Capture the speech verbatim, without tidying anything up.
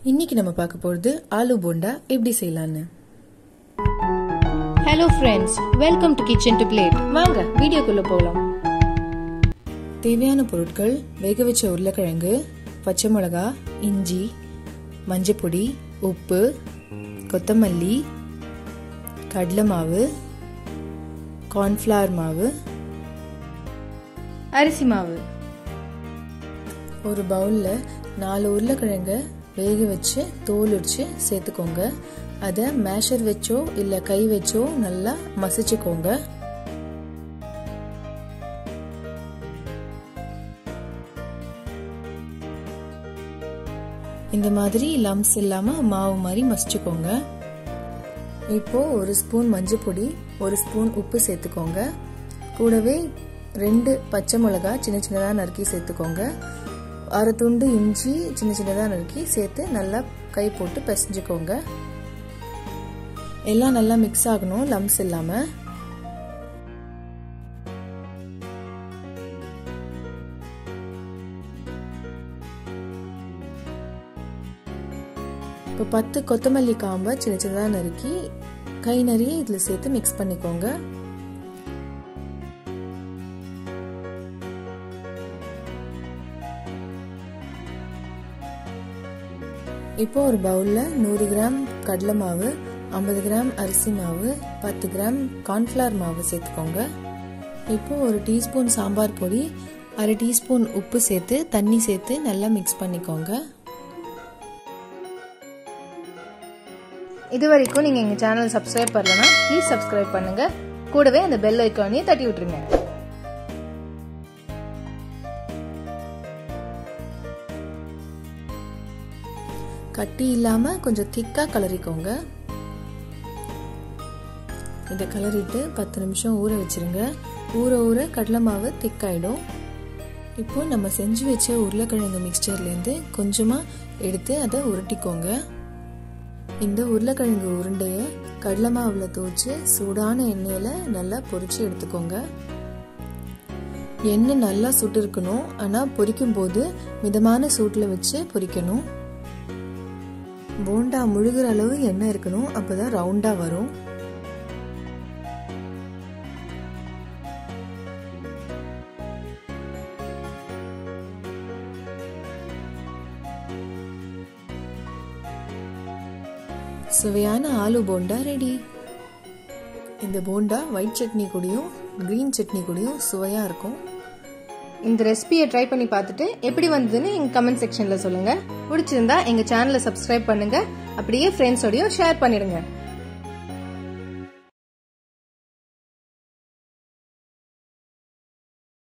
இன்னைக்கு நம்ம பார்க்க போறது ஆலு போண்டா எப்படி செய்யலாம்னு. Hello friends, welcome to kitchen to plate. வாங்க வீடியோக்குள்ள போலாம். தேவையான பொருட்கள்: வேக வச்ச உருளைக்கிழங்கு, பச்சை மிளகா, இஞ்சி, மஞ்சப்பொடி, உப்பு, கொத்தமல்லி, கடலை மாவு, கார்ன்ஃப்ளவர் மாவு, அரிசி மாவு. ஒரு பவுல்ல நாலு உருளைக்கிழங்க வேக வச்சு தோல் உரிச்சு சேர்த்துக்கோங்க. அதை மேஷர் வச்சோ இல்ல கை வச்சோ நல்லா மசிச்சுக்கோங்க. இந்த மாதிரி லம்ஸ் இல்லாம மாவு மாதிரி மசிச்சுக்கோங்க. இப்போ ஒரு ஸ்பூன் மஞ்சள் பொடி, ஒரு ஸ்பூன் உப்பு சேர்த்துக்கோங்க. கூடவே ரெண்டு பச்சை மிளகா சின்ன சின்னதா நறுக்கி சேர்த்துக்கோங்க. அரை துண்டு இஞ்சி சின்ன சின்னதா நறுக்கி சேர்த்து நல்லா கை போட்டு பிசைஞ்சுக்கோங்க. எல்லாம் நல்லா மிக்ஸ் ஆகணும், லம்ஸ் இல்லாம. இப்போ பத்து கொத்தமல்லி காம்பை சின்ன சின்னதா நறுக்கி கை நிறைய இதுல சேர்த்து மிக்ஸ் பண்ணிக்கோங்க. இப்போ ஒரு பவுல்ல நூறு கிராம் கடலை மாவு, ஐம்பது கிராம் அரிசி மாவு, பத்து கிராம் கார்ன்ஃப்ளவர் மாவு சேர்த்துக்கோங்க. இப்போ ஒரு டீஸ்பூன் சாம்பார் பொடி, அரை டீஸ்பூன் உப்பு சேர்த்து தண்ணி சேர்த்து நல்லா மிக்ஸ் பண்ணிக்கோங்க. இது வரைக்கும் நீங்க எங்க சேனல் சப்ஸ்கிரைப் பண்ணலனா ப்ளீஸ் சப்ஸ்கிரைப் பண்ணுங்க. கூடவே அந்த பெல் ஐகானையும் தட்டி விட்டுருங்க. கட்டி இல்லாம கொஞ்சம் திக்கா கலரிக்கோங்க. இதை கலரிட்டு பத்து நிமிஷம் ஊற வச்சிருங்க. ஊற ஊற கடலை மாவு திக்காயிடும். இப்போ நம்ம செஞ்சு வச்ச உருளைக்கிழங்கு மிக்சர்ல இருந்து கொஞ்சமா எடுத்து அதை உருட்டிக்கோங்க. இந்த உருளைக்கிழங்கு உருண்டைய கடலை மாவுல தோச்சு சூடான எண்ணெயில நல்லா பொரிச்சு எடுத்துக்கோங்க. எண்ணெய் நல்லா சுட்டு இருக்கணும், ஆனா பொரிக்கும் போது மிதமான சூட்டுல வச்சு பொரிக்கணும். போண்டா முழுகிற அளவு எண்ணெய் இருக்கணும், அப்பதான் ரவுண்டா வரும். சுவையான ஆலு போண்டா ரெடி. இந்த போண்டா ஒயிட் சட்னி கூடயும் கிரீன் சட்னி கூடயும் சுவையா இருக்கும். இந்த ரெசிபியை ட்ரை பண்ணி பார்த்துட்டு எப்படி வந்ததுன்னு எங்க கமெண்ட் செக்ஷன்ல சொல்லுங்க. பிடிச்சிருந்தா எங்க சேனலை சப்ஸ்கிரைப் பண்ணுங்க. அப்படியே ஃப்ரெண்ட்ஸோடயும் ஷேர் பண்ணிடுங்க.